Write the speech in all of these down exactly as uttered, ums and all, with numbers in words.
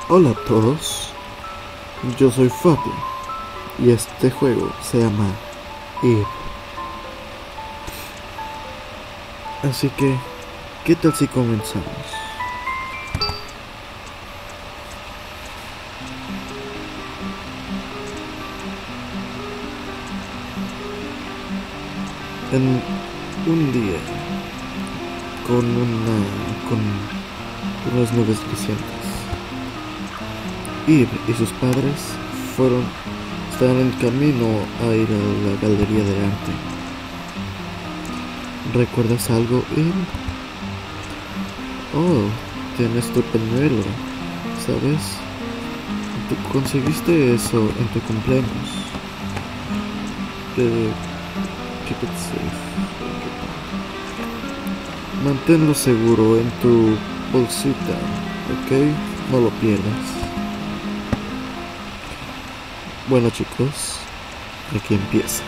Hola a todos, yo soy Fabi y este juego se llama Eve. Así que, ¿qué tal si comenzamos? En un día, con una... con unas nubes crecientes, Eve y sus padres fueron... estaban en camino a ir a la galería de arte. ¿Recuerdas algo, Eve? Oh, tienes tu pañuelo, ¿sabes? Tú conseguiste eso en tu cumpleaños. Que... keep it safe. Manténlo seguro en tu bolsita, ¿ok? No lo pierdas. Bueno, chicos, aquí empieza.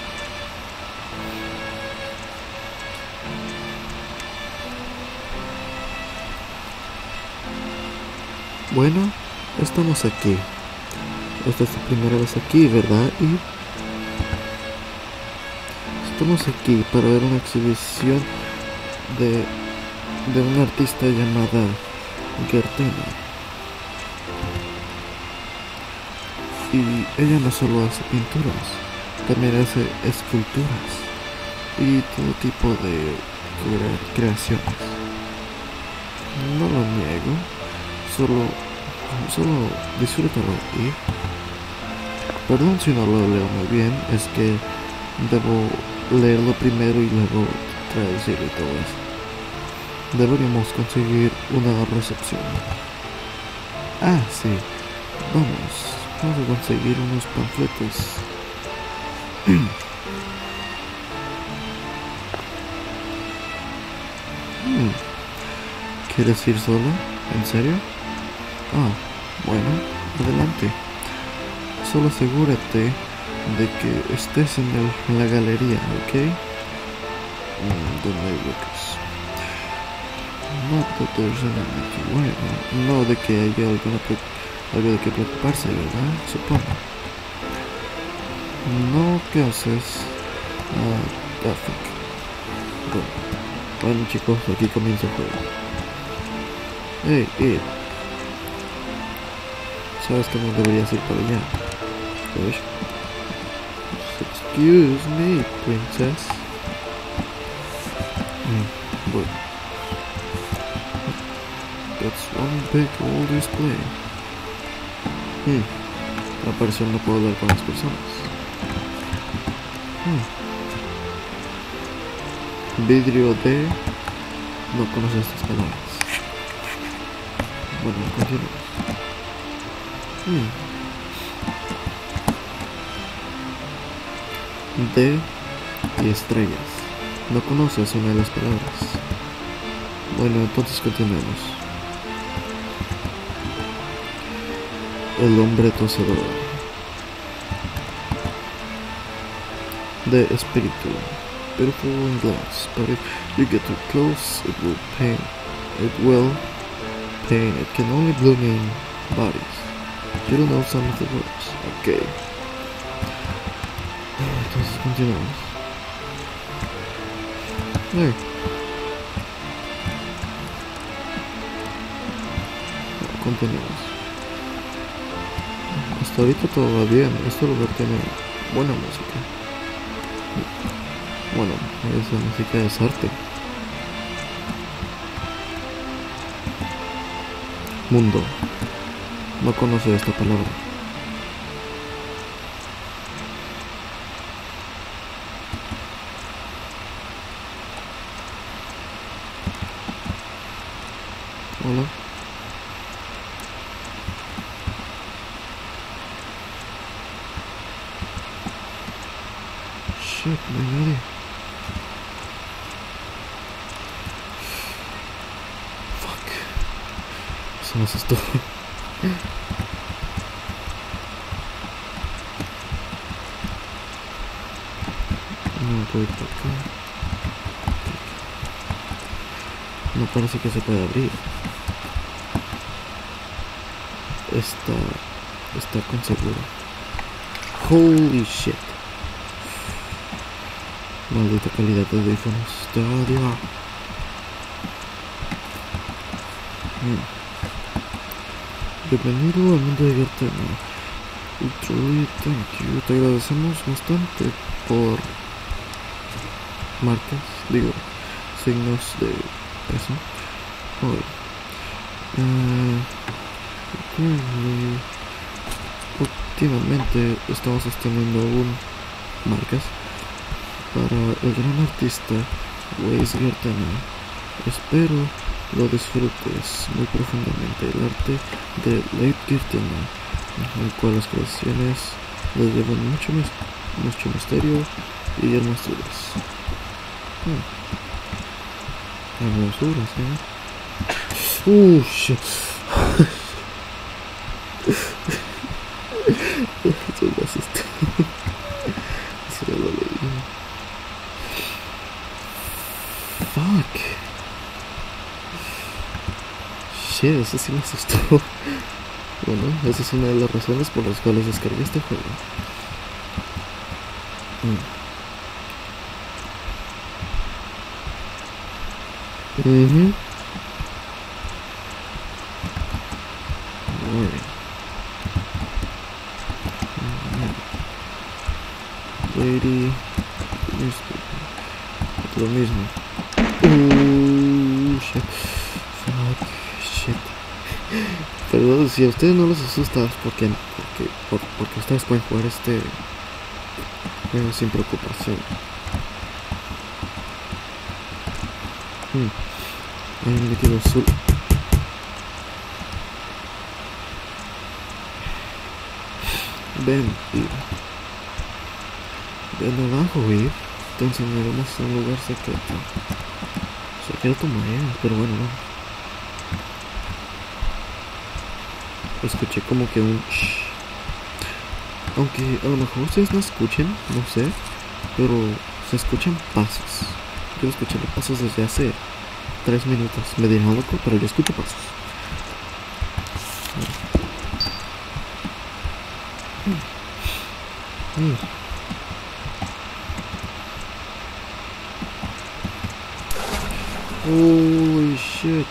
Bueno, estamos aquí. Esta es tu primera vez aquí, ¿verdad? Y estamos aquí para ver una exhibición de, de una artista llamada Gertena. Y ella no solo hace pinturas, también hace esculturas y todo tipo de crea- creaciones. No lo niego, solo, solo disfrútalo. Y perdón si no lo leo muy bien, es que debo leerlo primero y luego traducirlo y todo eso. Deberíamos conseguir una recepción. Ah, sí, vamos. Vamos a conseguir unos panfletos. Hmm, ¿Quieres ir sola? ¿En serio? Ah, bueno, adelante. Solo asegúrate de que estés en, el, en la galería, ¿ok? Mm, donde hay huecos. No that there's anything to worry about. No de que haya alguna pre- algo de que preocuparse, ¿verdad? Supongo. No, ¿qué haces? Ah, Gothic. Bueno, bueno, chicos, aquí comienza el juego. Hey, Eve. Sabes que no deberías ir para allá. ¿Ves? Excuse me, princess. Mm, bueno. That's one big old display. Hmm. Al parecer no puedo hablar con las personas. Hmm. Vidrio de... No conozco estas palabras. Bueno, continuemos. Hmm. De y estrellas. No conoces una de las palabras. Bueno, entonces continuemos. El hombre tosedor. De espíritu. Beautiful in glass, but if you get too close, it will pain. It will pain. It can only bloom in bodies. You don't know some of the words. Okay. Entonces continuamos. Hey. Continuamos. Hasta ahorita todo va bien. Este lugar tiene buena música. Bueno, esa música es arte. Mundo. No conoce esta palabra. Hola. Shit, no hay nadie. Fuck. Eso me asustó. No puedo ir por acá. No parece que se pueda abrir. está, está con seguro. Holy shit. Maldita calidad de audífonos. Te odio. Mm. Bienvenido al mundo de Gertana. Truly thank you. Te agradecemos bastante por marcas, digo, signos de eso. Hoy. Uh, últimamente estamos sosteniendo aún marcas para el gran artista Weiss Gertana. Espero lo disfrutes muy profundamente, el arte de Leib Gertana, el cual las creaciones le llevan mucho, mucho misterio y hermosuras. Hmm. Hermosuras, ¿eh? Uh, shit. Eso me asustó. Eso ya lo leí. Fuck. Shit, eso sí me asustó. Bueno, esa es una de las razones por las cuales descargué este juego. Mm. Mhm. Muy bien. Lady, lo mismo. Uh, shit. Fuck, shit. Perdón, si a ustedes no les asusta, porque, porque, por, porque ustedes pueden jugar este juego sin preocupación. Hmm. Hay un líquido azul. Ven, Eve. Ven abajo, Eve. Te enseñaremos un lugar secreto. Secreto Maya, pero bueno, vamos. Escuché como que un shh. Aunque a lo mejor ustedes no escuchen, no sé, pero se escuchan pasos. Yo escuché los pasos desde hace tres minutos. Me dirán loco, pero yo escucho pasos. Mm. Mm. Holy shit.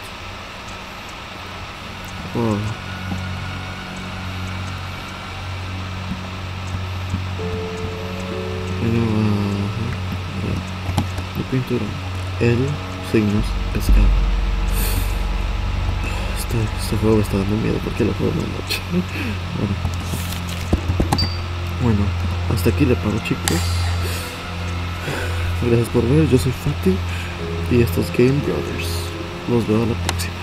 Oh. La pintura. El signos escala. Este, este juego me está dando miedo porque lo juego en la noche. Bueno. Bueno, hasta aquí le paro, chicos. Gracias por ver, yo soy Fati y estos Game Brothers. Los veo a la próxima.